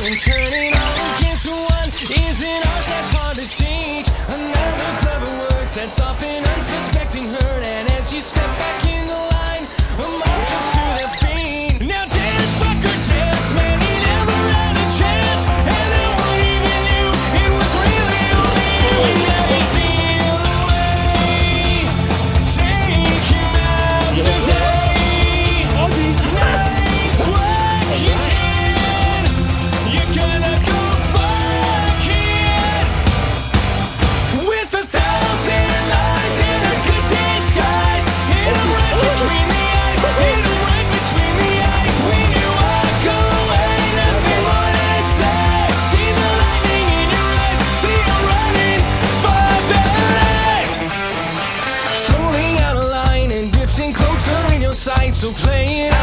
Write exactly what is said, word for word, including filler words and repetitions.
and turning all against one is an art that's hard to teach. Another clever word sets off an unsuspecting hurt, and as you step back in the line, a mob jumps to their feet. Now dance, fucker, dance, man, he never had a chance, and no one even knew it was really only you. And now you steal away, take him out today. Nice work you did, you're gonna go fuck it. With a thousand lies and a good disguise, hit him right between the eyes, hit him right between the eyes. When you walk away, nothing more to say. See the lightning in your eyes, see him running for the light. Strolling out of line and drifting closer in your sight, so play it